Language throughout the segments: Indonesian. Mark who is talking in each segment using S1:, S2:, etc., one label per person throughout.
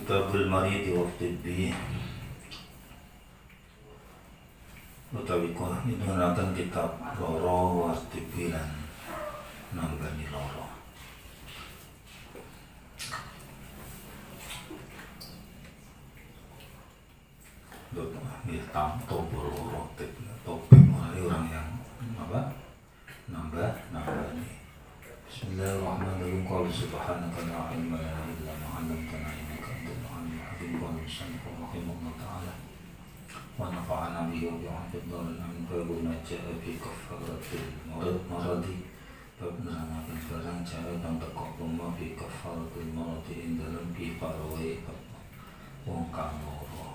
S1: Kitabul Maridi wa Tibbi utawi nyunaken kitab loro wa tibbi lan nambani loro. Hitam tombol loro topik mulai orang yang apa nambah nih. Bismillahirrahmanirrahim. Qala subhanaka la ilma lana illa ma 'allamtana innaka antal 'alimul hakim. Qala musannifun rahimahullah ta'ala wa nafa'ana bihi wa bi'ahdihi dharil amin. Babun ja'a fi kafaratil maradi. Bab nerangake barang cara kang teko apa fi kafaratil maradi ing dalem piparowe wong kang loro.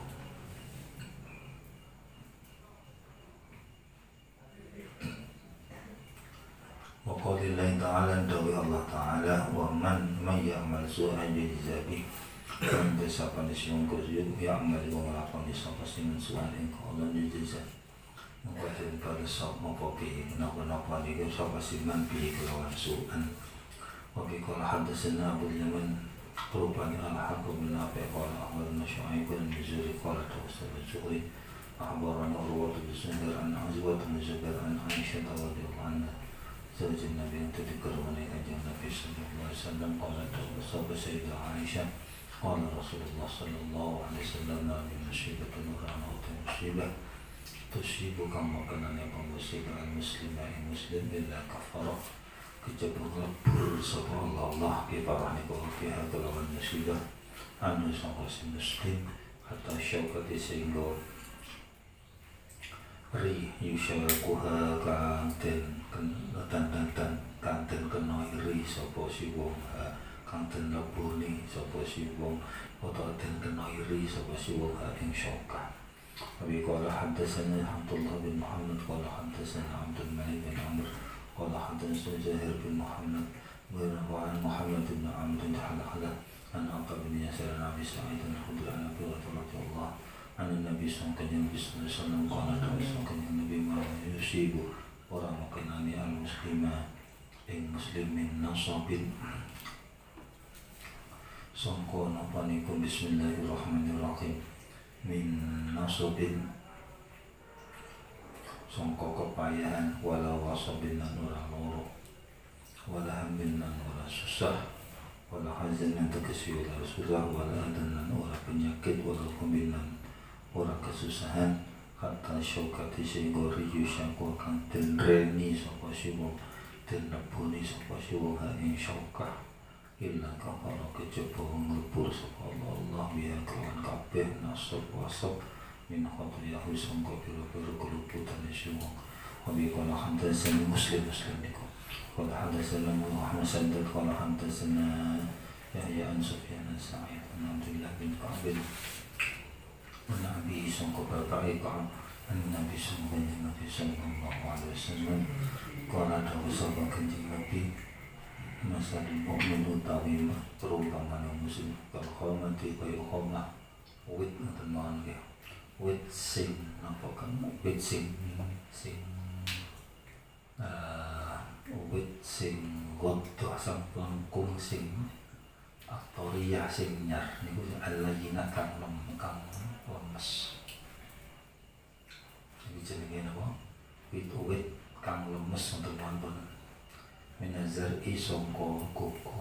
S1: Waqaulillahi ta'ala dawi Allah ta'ala wa man ya'mal su'an yujza bih. Dan siapa yang ya'mal wa nglakoni sapa sing su'an ing Allah yujza. Mungkin pada sapa popi napa niku sapa sing bi kelawan su'an. Wa bi qala hadatsana Abu Yaman rupani al-hakim bin Abi qala akhbarana Syu'aib bin Juzri qala tawassul Zuhri akhbarana Urwa bin Zubair an Azwat bin Zubair an Aisyah radhiyallahu anha Zawjin Nabi yang tadikar menikah Nabi sallallahu alaihi wasallam. Qala sahabat Sayyidah Aisyah qala Rasulullah sallallahu alaihi wasallam nabi musibatun rahmatun musibah tusibu kama kanane musibah muslimah muslim illa kafara kejabur labur sapa Allah kifarane kok fiha kelawan musibah anu sapa muslim hatta syaukati sehingga ri yusyarakuha kanten kanten kena iri sapa si wong kanten labuni sapa si wong utawa den kena iri sapa si wong ing syauka. Abi qala hadatsana Abdullah bin Muhammad qala hadatsana Abdul Malik bin Amr qala hadatsana Zahir bin Muhammad wa Muhammad bin Amr bin Halahala an Aqab bin Yasir an Abi Sa'id al-Khudri an Abi Hurairah an Nabi sallallahu alaihi wasallam qala Nabi ma yusibu orang makanani al-muslimah ing muslimin nasabin sangka napa niku bismillahirrahmanirrahim min nasabin sangka kepayahan wala wasabin lan ora loro wala hammin lan ora susah wala hazan lan tegesi ora susah wala adan lan ora penyakit wala kumin lan ora kesusahan kata syokati sehingga riyu syangkwa kang den reni sapa siwong den nebuni sapa siwong ing syokah illa kafara kejaba nglebur sapa Allah biya kelawan kabeh nasab wasab min khatiyahu sangka pira-pira keluputan siwong. Wabi qala hadatsana muslim niku qala hadatsana Muhammad Saddad qala hadatsana Yahya an Sufyan Sa'id an Abdullah bin Ka'ab Nabi sangka bapak Ka'ab Nabi sallallahu alaihi wasallam qala dawu sapa kanjeng Nabi masal mukmin utawi perumpamaan muslim kal khamati kaya khamah wit ngoten mawon nggih wit sing napa kan wit sing wit sing godho samplangkung sing aktoria sing nyar niku alayina kang lemes. Jenenge napa? Wit kang lemes untuk wonten minazar isongko kuku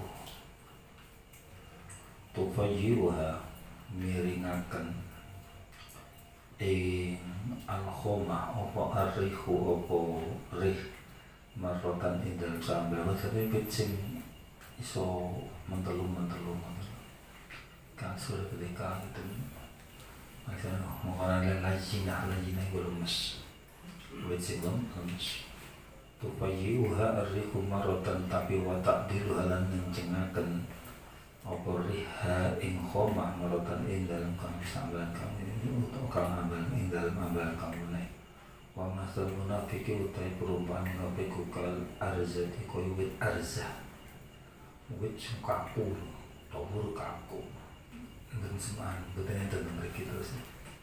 S1: tufajiruha miringaken ing al-khomah apa arrihu apa rih marotan indal sambil tapi wit sing iso mentelu kang sudah ketika itu maksudnya mengenai lajina gue lemes wit sing lemes tupayiuha arrihu marotan tapi watak diluhalan mencengaken apa riha ing khomah marotan ing dalam kami sambalan kami untuk kang ambalan ing dalam ambalan kamu naik wa masal munafiki utai perumpamaan munafiku kal arzati koy wit arzah wit kaku tobur kaku dan semaan betulnya tentang mereka terus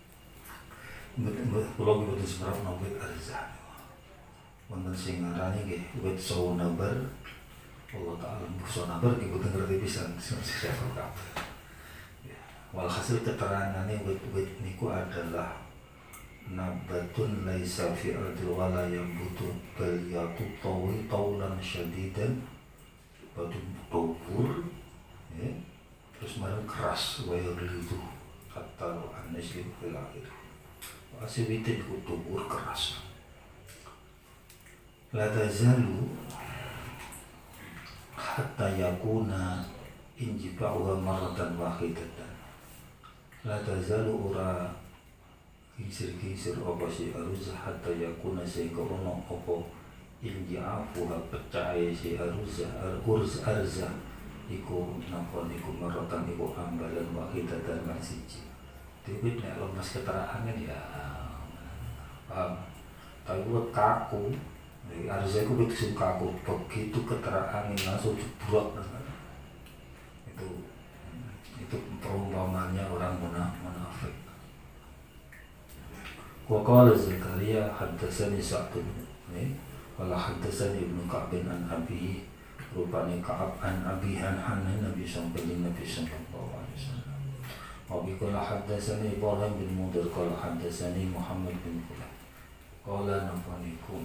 S1: pulau betul seberapa wit arzah wonten sing ngarani nggih wit saunabar Allah taala saunabar nggih boten ngerti pisan siapa kabeh. Ya, Walhasil keterangannya wit-wit niku adalah nabatun laisa fi ardil wala yambutu bal yatutawi taulan syadidan, batu tobur ya, terus marang keras wayar itu kata anislim fil akhir. Asih witin ku tobur keras. La tazalu hatta yakuna injiba'uha maratan wahidatan. La tazalu ura kisir-kisir apa si aruzah hatta yakuna sehingga ono apa inja'afuha percaya si aruzah arzah iku napa niku maratan iku ambalan wahidatan kan siji. Tapi nek lemas keterangan ya paham. Tapi buat kaku arzah iku begitu kaku, begitu keterangan langsung jebrok. Itu perumpamannya orang munafik. Wa qala Zakaria haddatsani Sa'd wala haddatsani Ibnu Ka'b an Abi, rupane Ka'ab an Abi an Nabi sallallahu alaihi wasallam. Wa bi qala haddatsani Ibrahim bin Mudhir qala haddatsani Muhammad bin Fulan qala nafanikum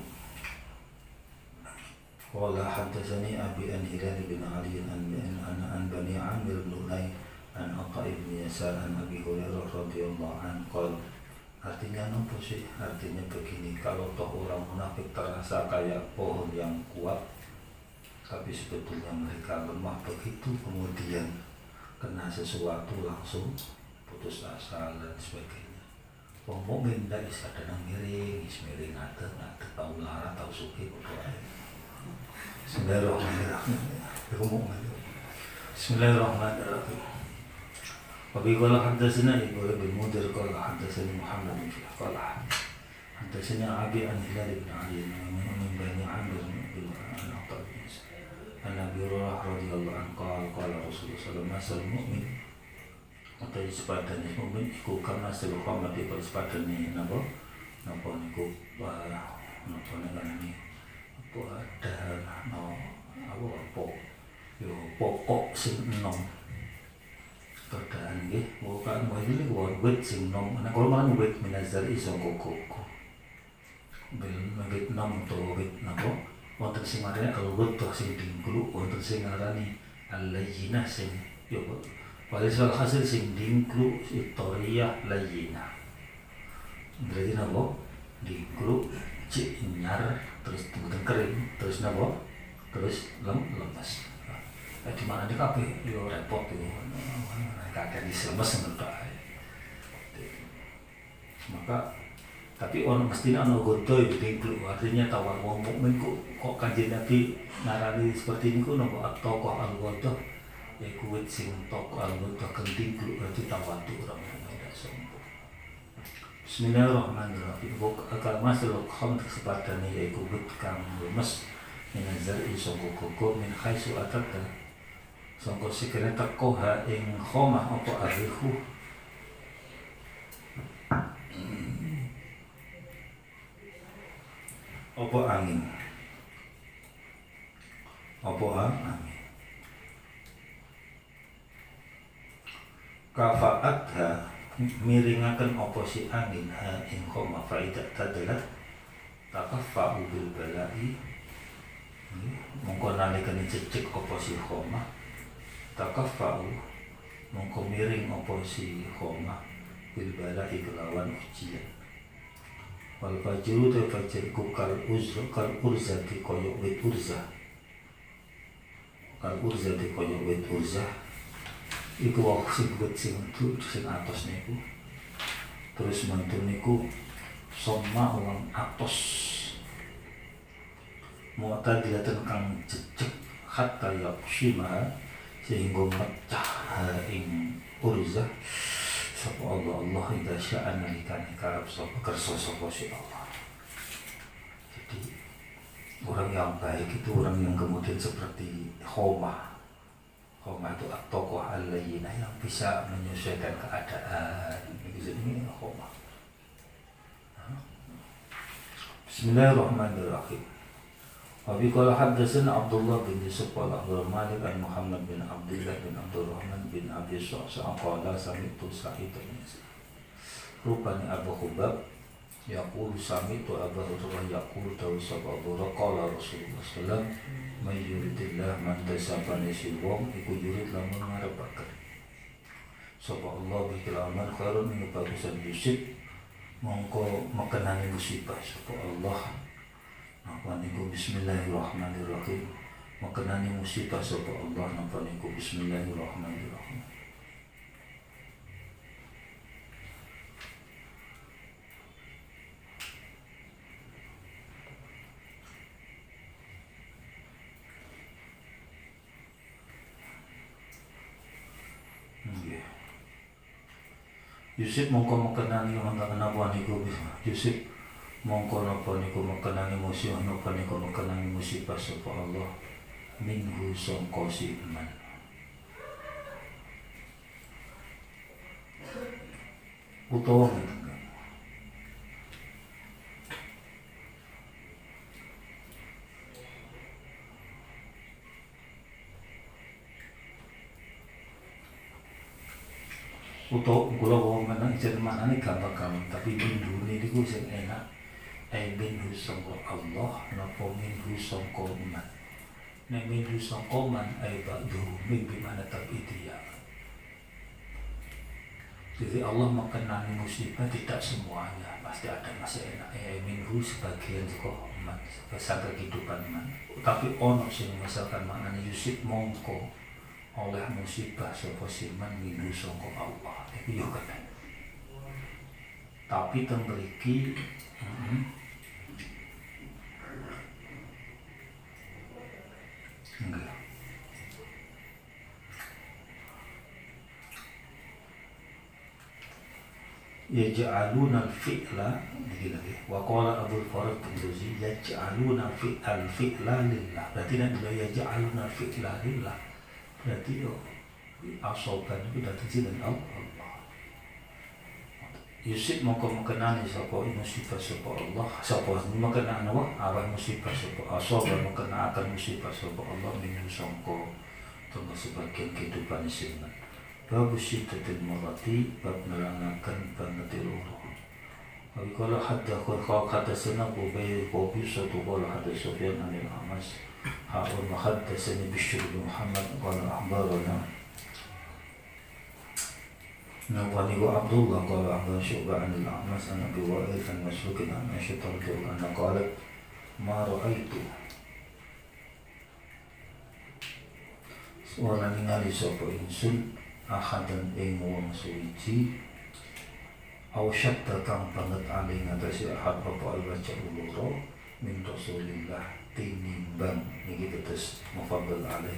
S1: qala haddatsani Abi an Hilal bin Ali an Bani Amir bin Ulay an Atha ibn Yasar an Abi Hurairah radhiyallahu anhu qala. Artinya apa sih? Artinya begini, kalau toh orang munafik terasa kayak pohon yang kuat tapi sebetulnya mereka lemah, begitu kemudian kena sesuatu langsung putus asa dan sebagainya. Wong mukmin ndak bisa tenang miring ngate tahu lara tahu suki berdoa. Bismillahirrahmanirrahim. Bismillahirrahmanirrahim. Wabi qala haddatsana Ibrahim bin Mudhir qala haddatsani Muhammad bin Fulan qala haddatsani Abi an Hilal bin Ali min Bani Amir bin Atha an Abi Hurairah radhiyallahu anhu qala Rasulullah sallallahu alaihi wasallam mukmin atau sepadane mukmin iku kana sebab di sepadane napa niku napa ngarani apa ada apa yo pokok sing enom kodaan nggih, bukan ini wit sing nom. Nek kula malah wit minazar iso koko. Bel wit nom to wit napa? Wonten sing marane alwit to sing dingklu, wonten sing ngarani al-layyinah sing yo. Walisal hasil sing dingklu itoriyah layyinah. Berarti napa? Dingklu cik nyar terus tunggu kering, terus napa? Terus lemas. Di mana di kafe yo repot yo, kakek disemes menurut maka tapi orang mesti ana godo itu dingklu, artinya tawar wong mukmin kok kanjeng Nabi ngarani seperti ini ku nopo tokoh al-godo ya kuwit sing tokoh al-godo dingklu berarti tawadu orang tidak sombong. Bismillahirrahmanirrahim. Akal masalah kham kesempatan ya kuwit kang lemes minazar iso koko min khaisu atata sangka sikile teko ha ing khomah apa arihu apa angin kafaatha miringaken apa si angin ha ing khomah faidat tadalat takaffa bil balai mongko nalika cecek apa si khomah takafa'u mongko miring apa si khomah bil balai kelawan ujian. Wal fajru te fajr ku kal urza di koyo wit urza. Kal urza di koyo wit urza. Iku wong sing wit sing atos niku. Terus mantun niku soma wong atos. Mu'tadilatan kang cecek hatta yaqshima sehingga mecah ing urzah sapa Allah idza sya'a nalikane karep sapa kersa sapa si Allah. Jadi orang yang baik itu orang yang kemudian seperti khomah itu at-tokoh al-layyinah yang bisa menyesuaikan keadaan. Ini khomah. Bismillahirrahmanirrahim. Abi qala haddatsana Abdullah bin Yusuf qala akhbarana Malik an Muhammad bin Abdullah bin Abdurrahman bin Abi Sa'sa qala sami'tu Sa'id bin rupanya Abu Hubab yaqulu sami'tu Abu Hurairah yaqulu tawassafa Abu Hurairah qala Rasulullah sallallahu may yuridillah man tasabani siwong iku yurid lamun ngarepaken sapa Allah bi kelaman khairun ing bagusan yusib mongko mekenani musibah sapa Allah. Napa niku bismillahirrahmanirrahim. Mekenani musibah sapa Allah napa niku bismillahirrahmanirrahim. Yusuf mongko mekenani napa niku Yusuf mongko napa niku mekenani musibah napa niku mekenani musibah sapa Allah minhu sangka si iman utawa kula wong menang jenengane gampang-gampang tapi bindune niku sing enak minhu sangka Allah napa minhu sangka man nek minhu sangka man ba'du min bimana tabidiyah. Jadi Allah mengenani musibah tidak semuanya, pasti ada masih enak minhu sebagian saka man sebagai kehidupan man tapi ono sing misalkan maknane Yusuf mongko oleh musibah sapa siman minhu sangka Allah iku yo kena tapi teng mriki enggak. Yaj'aluna al-fi'la lagi wa qala Abu Farad al-Jauzi yaj'aluna al-fi'la lillah berarti nanti yaj'aluna al-fi'la lillah berarti asoban itu datang dari Allah. Yusuf mongko mengenani sapa musibah sapa Allah sapa mengenani apa musibah sapa asoban mengenakan musibah sapa Allah min sangka tengah sebagian kehidupan siman. Bab syiddatil marati bab nerangaken banget loro. Wa qala hadatsana Ubay Qabi satu qala hadatsana Sufyan anil Amas ha'ul hadatsani Bishr bin Muhammad qala akhbarana Nawani wa Abdullah qala akhbarana Syu'bah anil Amas an Abi Wa'il an Masruq an Aisyah radhiyallahu anha qalat ma ra'aitu wala ningali sapa ingsun ahadan ing wong suci au syadda kang banget ali ngatasi ahad apa baca uluro min Rasulillah tinimbang niki tetes mufaddal alaih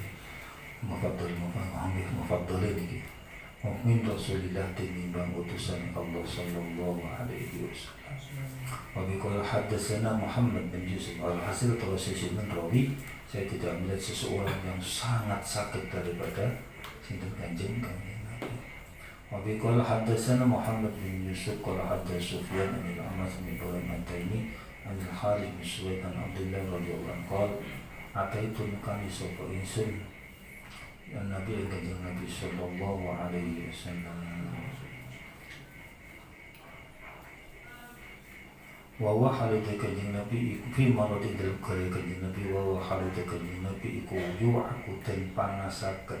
S1: mufaddal niki min Rasulillah tinimbang utusan Allah sallallahu alaihi wasallam. Wa biqala hadatsana Muhammad bin Yusuf al-Hasil terus min rawi saya tidak melihat seseorang yang sangat sakit daripada sinten kanjeng Nabi. Wa biqala hadatsana Muhammad bin Yusuf qala hadatsana Sufyan bin Amas bin Durenan an Khalid bin Suwaid an Abdullah radhiyallahu anhu qala ataitu kami sapa insun dan Nabi kanjeng Nabi sallallahu alaihi wasallam wa halute kanjeng Nabi iku fi marati dalam kare kanjeng Nabi wa halute kanjeng Nabi iku yu'aku ten panasaken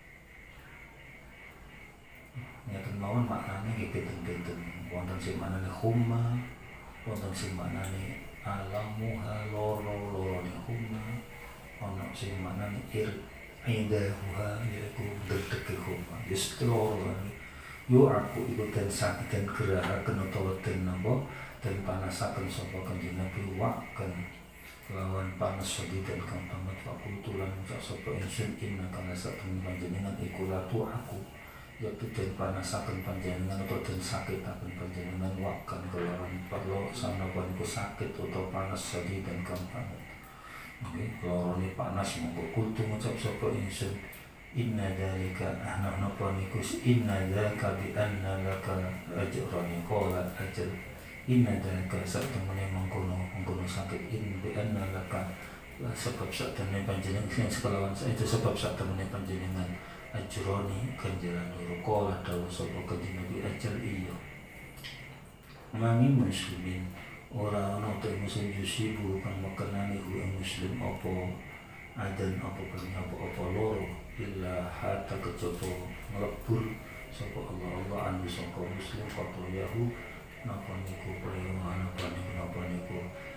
S1: ngaten mawon maknane nggih benten-benten wonten sing maknane humma wonten sing maknane alamuha loro-lorone humma ana sing maknane indahuha yaitu deg-deg humma wis loro yu'aku iku ten sakit ten gerahaken utawa ten napa dan panasaken sapa kanjeng Nabi wakan lawan panas sedih dan kang banget fakultulan ucap sapa insun inna kana satun panjenengan iku latu aku yaitu den panasaken panjenengan atau den sakitaken panjenengan wakan kelawan perlo sanapa niku sakit atau panas sedih dan kang banget nggih lorone panas monggo kultu ngucap sapa insun inna dzalika napa niku inna dzalika bi anna laka ajran qala ajal inna dzalika satemene mengkono sakit in bi anna laka sebab sak temene panjenengan sing sekalawan itu sebab sak temene panjenengan ajroni ganjaran loro kala dawuh sapa kanjeng Nabi ajal iya mangi muslimin ora ana te muslim yusibu kang makanane hu muslim apa adan apa paling apa loro illa hatta kejaba nglebur sapa Allah anu sapa muslim foto yahu napa niku priyana napa niku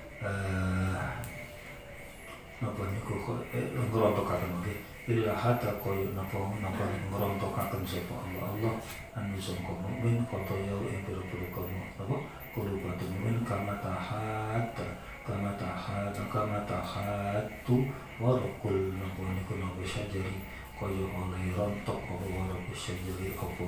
S1: ngerontokaken nggih illa hatta koyo napa ngerontokaken sapa Allah anu sapa mukmin foto yahu ing pira-pira kono napa kulo patu mukmin kama tahatu warqul napa niku napa sajari koyo oleh rontok apa warqul sajari apa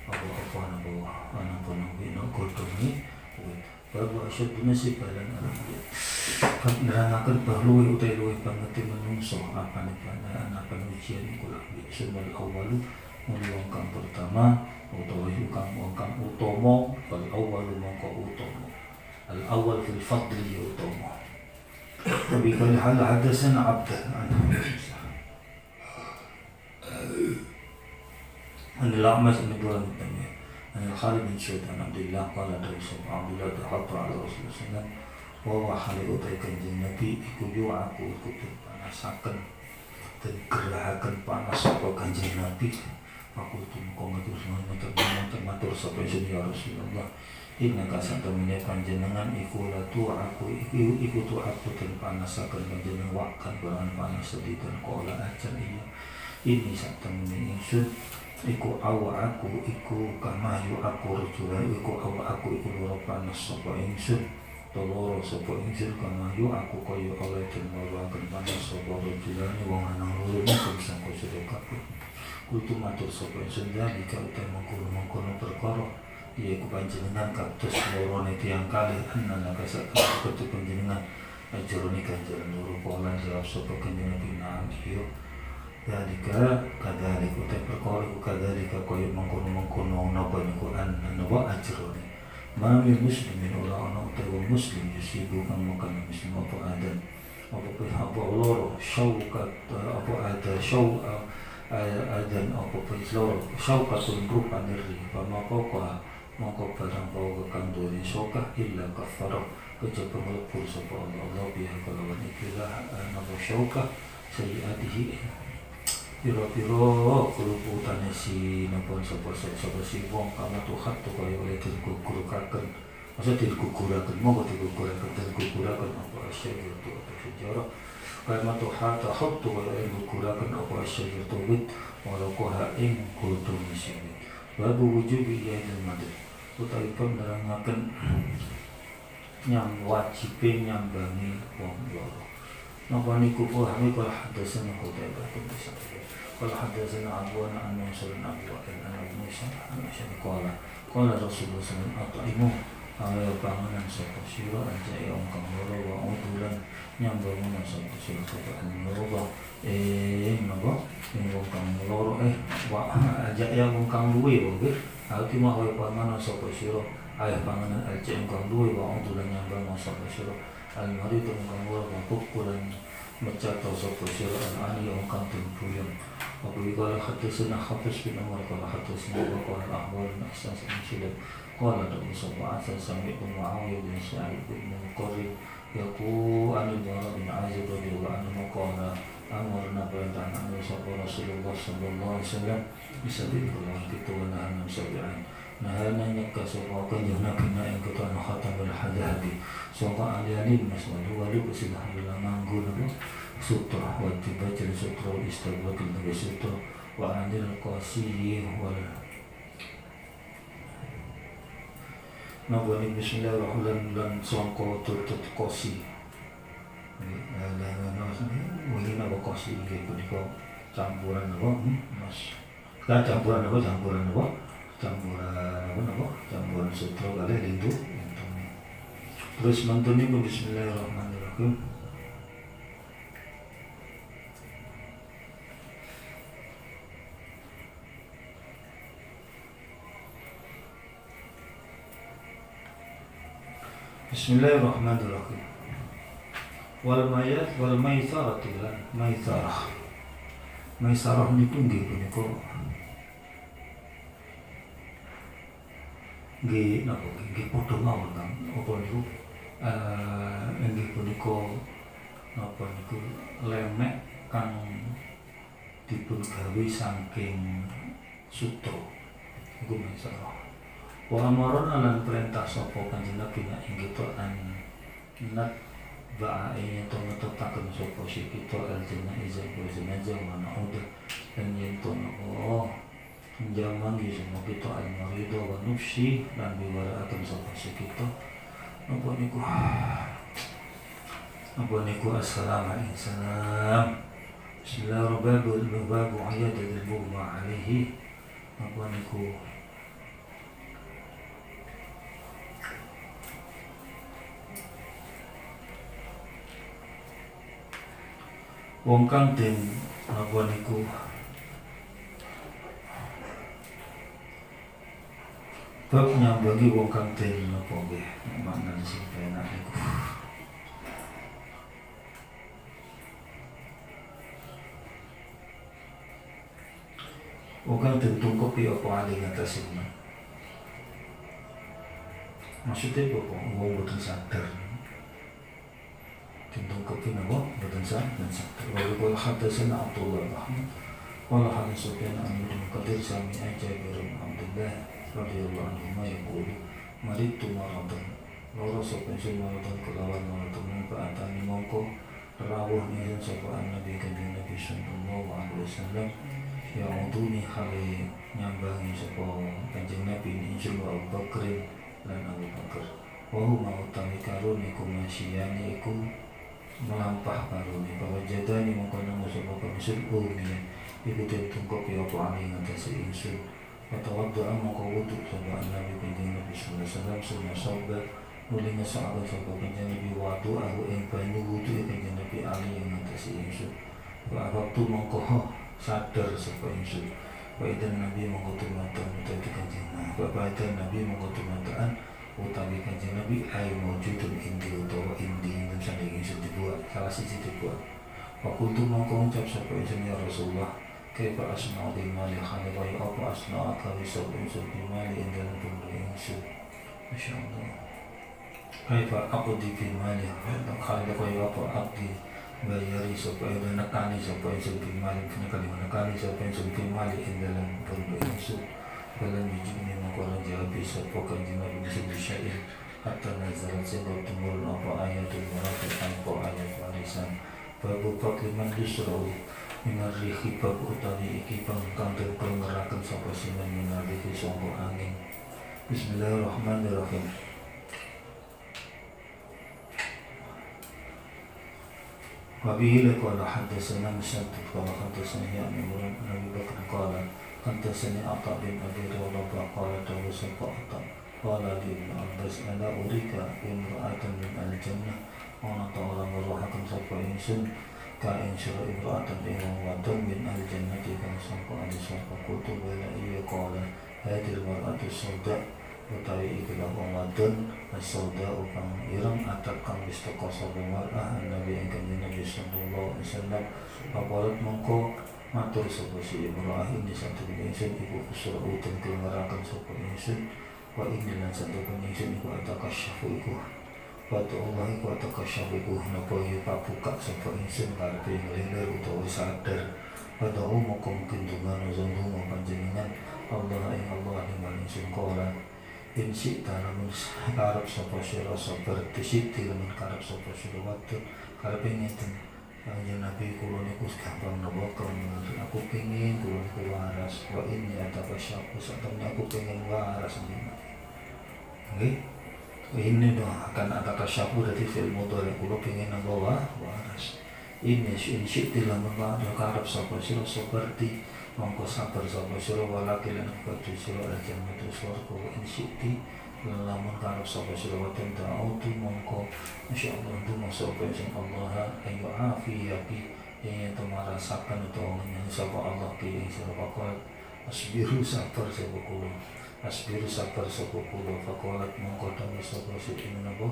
S1: napa niku godhonge bahwa asyaduna sibalan alhamdulillah nerangaken bahwa utai luwih banget menungso apane apa ujian iku lak sunnah awalu wong kang pertama utawa wong kang utama wal awalu mongko utama al awal fil fadli utama tapi kalau hal hadasan abdan Al-Lamas An-Nabwan Khalid bin Syed an Abdullah qala Rasul Abdullah hatta ala Rasulullah wa hale utai kanjeng Nabi iku yo aku ikut panasaken dan gerahaken panas sapa kanjeng Nabi aku tumko ngatur semono matur sapa ya Rasulullah inna kasatamene panjenengan iku latu aku dan panasaken panjenengan wakan barang panas sedih dan qala ajan iya ini satemene ingsun iku awa aku iku kamayu aku rujula iku awa aku iku loro panas sapa ingsun toloro sapa ingsun kamayu aku kaya oleh den loro akan panas sapa rujulane wong lanang loro mung sangko sira kabeh kudu matur sapa ingsun jadi kauta mengkono perkara yaiku panjenengan kados lorone tiyang kalih ana kasat kudu panjenengan ajrone ganjaran loro pola jawab sapa kanjeng Nabi Dalika kadalik utai perkara kadalika koyo mengkono napa niku napa ajrone mami muslimin ora ana utai muslim yusibu kang makan muslim apa adan apa loro syaukat apa ada adan apa loro syaukatul rupan diri maka barang kau kanduri sokah illa kafara kejaba nglebur sapa Allah biha kalawan ikilah napa syaukah sayiatihi piro-piro keluputane si napa sapa si wong kana tuhat to kaya oleh diguguraken masa diguguraken monggo diguguraken apa asyir to apa sejarah kaya matuha tahut to kaya diguguraken apa asyir to wit walakoha ing kudu misine babu wujubi ya ilmad utawi penerangaken yang wajib nyambangi wong loro napa niku pahami kala hadasan kutaba bisa kala hadasan abwana an Mansur Abu an Musa an Syaqala kala Rasulullah sallallahu alaihi wasallam ayo panganan sapa sira ajake wong kang loro wa udulan nyambung sapa sira kaya an-nurba napa wong kang loro wa ajake wong kang luwe nggih ati mau panganan sapa sira ayo panganan ajake wong kang luwe wa udulan nyambung sapa sira al-mari itu menganggur kukulan mencatat sapa sira al-ani yang kang tumpuyang apa ikala hadisna hafiz bin Umar qala hadisna wa qala al-ahwal asas muslim qala Nabi sallallahu alaihi wasallam Muawiyah bin Sa'id bin Muqarrib yaqulu an-Bara bin Azib radhiyallahu anhu qala amarna perintah Nabi Rasulullah sallallahu alaihi wasallam bisa diulang kita nahan sabi'an nahana nyekka sapa kanjeng Nabi ing ketan khatamul hadabi sapa aliani mas'ul walu kesilah nganggo napa sutra wa dibaca sutra istighfar nabi sutra wa anil qasi wal nabani bismillahirrahmanirrahim lan sangka tutut qasi ini napa qasi iki punika campuran napa mas campuran sutra kali lindu terus mantune bismillahirrahmanirrahim Bismillahirrahmanirrahim wal maisarah lan maisarah niku nggih punika nggih napa nggih padha mawon Kang apa niku nggih punika napa niku lemek kang dipun gawe saking sutra iku maisarah wa amaron lan perintah sapa Kanjeng Nabi nek kita nat ba'ainya to ngetotaken sapa si kita al-janaiza wa jenazah wa na'udah dan yenton menjaman semua kita al-marido wa nufsi dan biwara'akan sapa si kita apa niku assalamualaikum bismillahirrahmanirrahim babu ayadil bu'ma alaihi apa niku wong kang den apa niku bab nyambangi wong kang den apa nggih maknane sing penak niku wong kang den tungkopi apa ali ngatas iman maksudnya apa wong boten sadar tentang kopi nabo berdansa dan sakit. Lalu kalau hadasana Abdullah Rahman, kalau hadis Sufyan Amir Qadir Sami Jabir Abdullah radhiyallahu anhu yaqulu maritu maradan loro sapa maradan kelawan maradan paatani mongko rawuh ning sapa Nabi Kanjeng Nabi sallallahu alaihi wasallam ya uduni hale nyambangi sapa Kanjeng Nabi insyaallah Abu Bakar lan Abu Bakar wa huma utami karun iku masyiyani iku melampah karuni bahwa jadani mengkono sapa komisul umine iku tungkok ya apa ali ngatasi insun atau doa mongko wudu sapa Nabi Kanjeng Nabi sallallahu alaihi wasallam sunna sahabat nulinga sahabat sapa Kanjeng Nabi wudu aku ing banyu wudu Kanjeng Nabi ali ngatasi insun wa waktu mongko sadar sapa insun wa idan Nabi mongko tumatan utawi Kanjeng Nabi wa idan Nabi mongko tumatan utawi Kanjeng Nabi ay mawjudun indi utawa indi dan sanding insun dibuat salah siji dibuat wakuntu mongko ngucap sapa insun ya Rasulullah kaifa asna'u bil mali khalifai apa asna'u akawi sapa insun bil mali indalan pemberi insun masyaallah kaifa aqdi bil mali khalifai apa aqdi bayari sapa dan nekani sapa insun bil mali nekani sapa insun bil mali indalan pemberi insun dalam hijibnya mengkonon jawab sapa Kanjeng Nabi sedaya hatta nazalat sehingga tumurun apa ayatul murafik apa ayat warisan babu pakliman dusrau minarihi bab utawi iki pangkang dan pengerakan sapa sinan minarihi sangko angin bismillahirrahmanirrahim wabihi laqala haddatsana musaddad qala haddatsana ya'ni Nabi Bakr qala haddatsani Atha bin Abi Rabah qala tawassafa Atha qala li Ibn Abbas ana urika imra'atan min al-jannah ana ta'ala meruhakan sapa insun ka insya imra'atan ing wadon min al-jannati kang sangka ali sapa kutu wala iya qala hadir mar'atu sauda utawi iku wong wadon sauda kang ireng atap kang wis teka sapa mar'ah Nabi ing Kanjeng Nabi sallallahu alaihi wasallam paparat mongko matur sapa si imra'ah ini satu insun iku usul uten kelarakan sapa insun wa inni lan satu insun iku atakasyafu iku Watu Allah iku atakasyafu iku napa yu pabuka sapa insun karepe nglilir utawa sadar watu moko mungkin dungan uzundu panjenengan Allah ing Allah ing insun kala insi tanam karep sapa sira sabar disiti lan karep sapa sira watu karepe ngeten Kanjeng Nabi kula niku gampang napa aku pengin kula niku waras wa ini atakasyafu satemene aku pengin waras nggih ini dong akan atakasyafu dadi fil mudhari kula pengin napa waras ini insyiti lamun karep sapa sira seperti mongko sabar sapa sira walakilan kudu sira jannatu swarga insyiti lamun karep sapa sira wonten ta'autu mongko insyaallah ndonga sapa sing Allah ayu afiyati yen to marasaken utawa menyang sapa Allah ki ing sira bakal asbiru sabar sapa kula asbiru sabar sapa kula faqalat mongko dawuh sapa sing menapa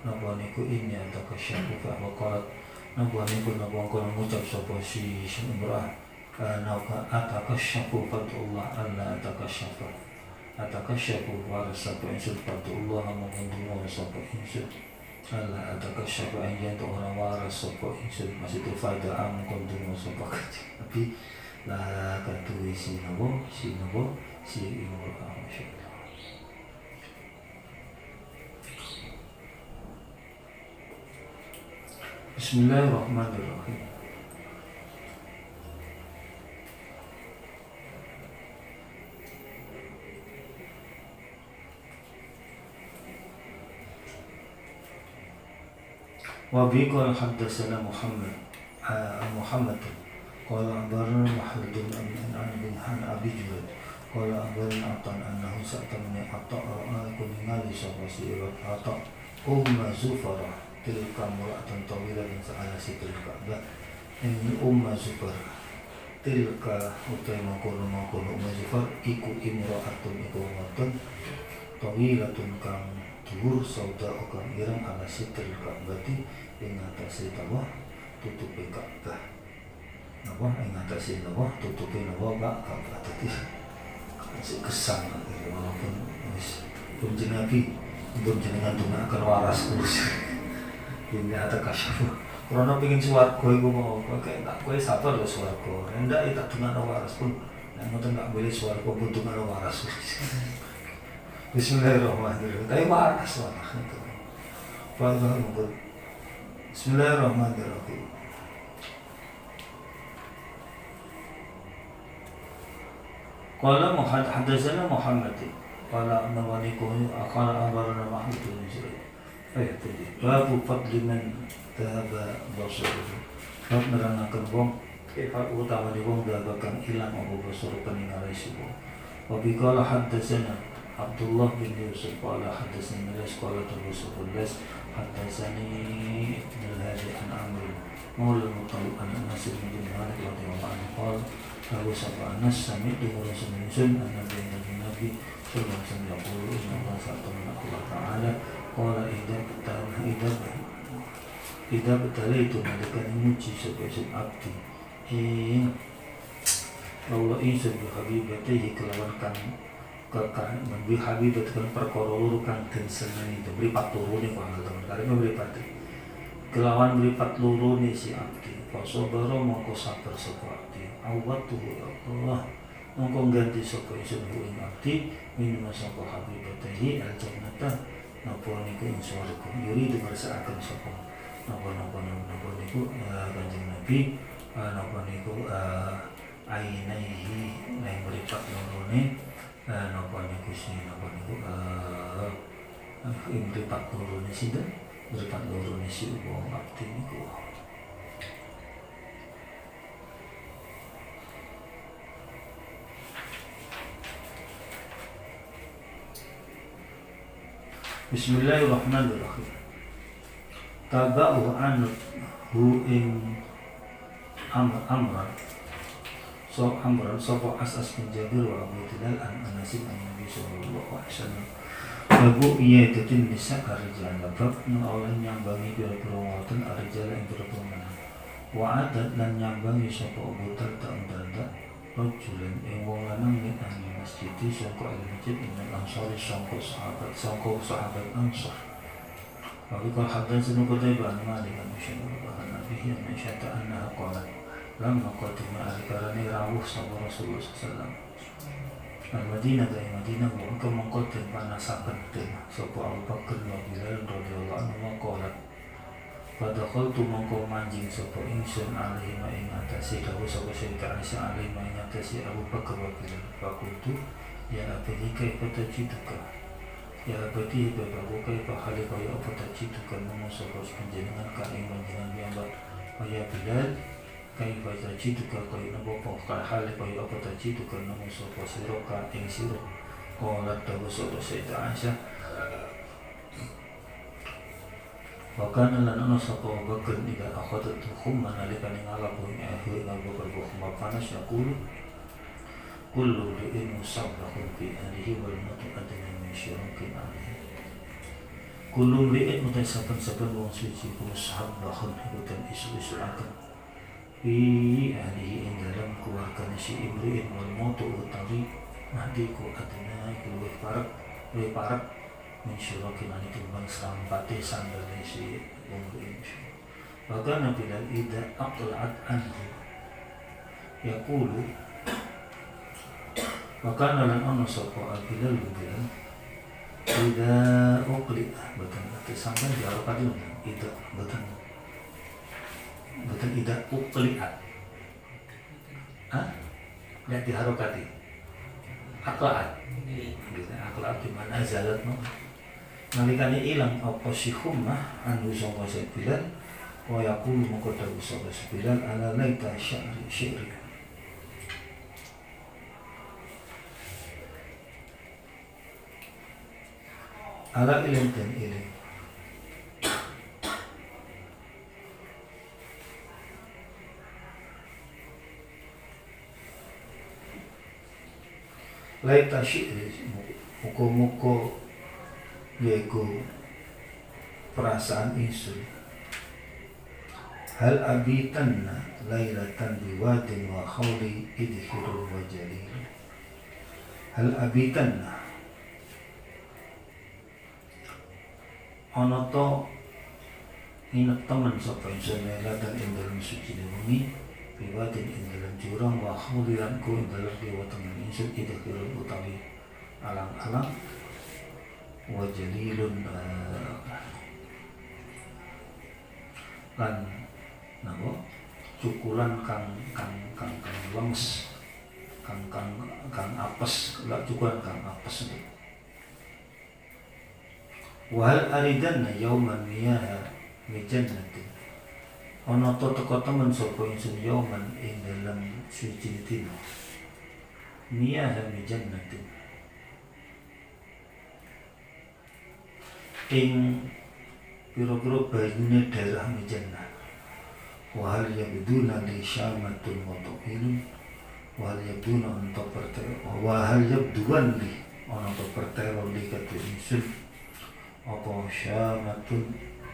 S1: napa niku ini atakasyafu fa waqalat napa niku napa kono ngucap sapa si imra'ah napa atakasyafu fatullah alla atakasyafu wa sapa insul fatullah mengundung sapa insul alla atakasyafu ayat orang waras sapa insul masih tu faida am kundung sapa tapi la katu si imra'ah masyaallah. Bismillahirrahmanirrahim. Wa bi qala haddatsana Muhammad qala akhbarana Muhammadun bin Abi Jubair qala akhbarana Atan annahu sa'tamani Ata kuningali sapa sira Ata Zufara tilka mura'atan tawilah min sa'ala sitil Ka'bah ini Zufar tilka utai mangkono Zufar iku imra'atun iku wadon tawilatun kang dhuwur sauda kang ireng ala sitil Ka'bah ing atase tawah tutupe Ka'bah napa ing atase tawah tutupe Ka'bah dadi kesan walaupun wis pun jenengan dungaken waras terus ini ada kasyafu. Karena pengen swarga iku mau kayak tak kowe sabar lho swarga. Rendak tak dungakno waras pun. Nek ngoten tak boleh swarga pun dungakno waras. Bismillahirrahmanirrahim. Tapi waras wae. Bismillahirrahmanirrahim. Qala hadatsana Muhammad. Qala nawaniku aqala abarana Mahmud bin Zaid. Babu fadli man dhahaba basaruhu. Bab nerangake wong utama di wong dahabakan ilang apa basar peninggalai sibu. Wa bi qala haddatsana Abdullah bin Yusuf qala haddatsani Las qala Rasulullah haddatsani Ibn al-Hadi an Amr maula Muttalib an Anas bin Malik radhiyallahu anhu qala Abu Sa'ad Anas sami'tu Rasulullah sallallahu alaihi wasallam yaqulu inna Allah ta'ala qala idza betalaitu nalikan muji sebagai abdi Allah insun bi habibatihi kelawan kang kekan bi habibat kan perkara loro kang den seneni itu mripat loro ne kok teman karep mripat kelawan mripat loro ne si abdi fasabara mongko sabar sapa abdi awatu Allah mongko ganti sapa insun ing abdi min sapa habibatihi al-jannata napa niku ing swarga yuri dipersakaken sapa napa niku Kanjeng Nabi napa niku ainaihi nek mripat lorone napa niku ing mripat lorone sinten mripat lorone si wong abdi niku. Bismillahirrahmanirrahim. Taba'u anhu ing amran sapa asas bin Jabir wa Abu Tilal an Anas bin Nabi sallallahu alaihi wasallam. Babu iya tetin nisa arjal bab oleh nyambangi pira-pira wonten arjal ing pira-pira wa adat lan nyambangi sapa Abu Tilal rajulan ing wong lanang ning masjid sangka masjid ing Ansari sangka sahabat Ansar. Wa qala hadatsana Qutaibah an Malik an Nabi yang mensyata anna qalat lamma qatima al-karani rawuh sapa Rasulullah sallallahu alaihi wasallam al-Madinah dari Madinah wa kam mangkoten panasaken sapa Abu Bakar radhiyallahu anhu qalat Padahal mongko manjing sapa ingsun alih ma ing atase dawuh sapa Sayyidah Aisyah alih ma ing atase Abu Bakar radhiyallahu fakultu ya abadi kaifa tajiduka ya abadi babaku kaifa halika ya apa tajiduka namo sapa panjenengan ka ing panjenengan piyambak kaya Bilal kaifa tajiduka kaya napa ka halika ya apa tajiduka namo sapa sira ka ing sira qala dawuh sapa Sayyidah Aisyah Wakana lan ana sapa Bakar ida akhadat khumma nalika ning alaku ing ahli Abu Bakar khumma panas yaqulu kullu li'in musabbahun fi ahlihi wal mutaqaddim min syirkin alaihi kullu mri'in utai saben-saben wong suci mushabbakhun ikutan isu-isu akan fi ahlihi ing dalam keluargane si imri'in wal mautu utawi mati ku adina luwih parek min syirakin ani timbang serampate sandale si imri'in. Maka Nabi dan ida aqla'at anhu yaqulu maka nalan ana sapa Bilal bilang ida uqli'ah betul sampai di Arafat itu ida betul ida uqli'at lihat di harokati akla'at akla'at dimana zalat nalikane ilang apa si humah anu sangka Bilal wa yaqulu maka dawuh sapa Bilal ala laita syi'ri ala ilang dan ilang laita syi'ri muka-muka yaiku perasaan insun hal abitanna lailatan biwadin wa khawli idhirul wa jalil hal abitanna ana to inget temen sapa insun lailatan ing dalem suci wengi biwadin ing dalem jurang wa khawli lan ku ing dalem biwatan insun idhirul utawi alang-alang wa jalilun lan napa cukulan kang lemes kang apes lak cukulan kang apes wal aridanna yauman miyaha mijannatin ana to teko temen sapa insun yauman ing dalam suci dina miyaha mijannatin ing pira-pira banyune daerah mijannah wa hal yabduna li syamatun wa taqilun wa hal yabduna untuk pertelo wa hal yabduan li ana to pertelo li katu insun apa syamatun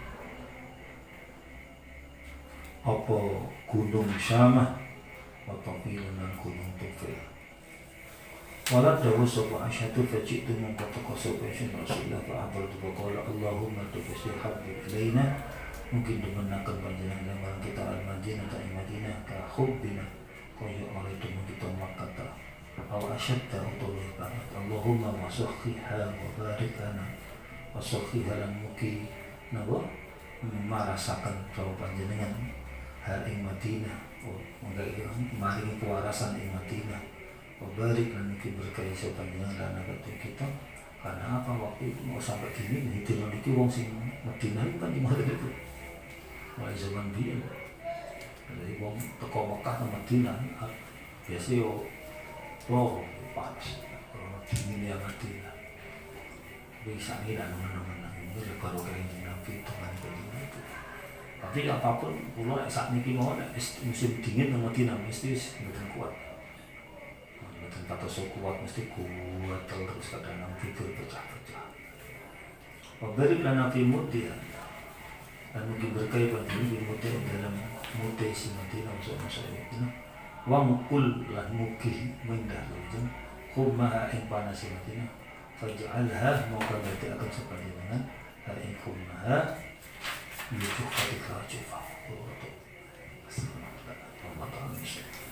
S1: apa gunung Syamah wa taqilun lan gunung Tufil. Wala dawu sapa asyatu fajitu mongko teko sapa Rasulullah fa abal tuqala Allahumma tufsih habbi ilaina mungkin dimenangkan panjenengan dalam kita al-Madinah ta Madinah ka hubbina kaya oleh temu kita Makkah ta aw asyadda utawi banget Allahumma wasakhiha wa barik lana wasakhiha lan mugi napa marasaken karo panjenengan hal ing Madinah maringi kewarasan ing Madinah barik dan mungkin berkaya sepanjang dan agak kita karena apa waktu itu mau sampai gini hitungan itu wong sing Madinah itu kan di mana itu mulai zaman biyen dari wong teko Mekah ke Madinah biasa yo panas kalau dingin ya Madinah bisa nih dan mana-mana itu baru kayak Nabi itu kan itu tapi apapun pulau saat ini mau musim dingin ke Madinah mesti betul kuat tempat kuat mesti kuat terus kadang tidur pecah-pecah. Wabari lana fi mudhiya dan mungkin berkait pada ini mudhiya dalam mudhiya si Madinah masa itu. Wa mukul lan mugi mendah lajeng khummaha ing panas si Madinah faj'alha maka berarti akan sepanjangnya hal ing khummaha yujuh ketika jufa. Allah Ta'ala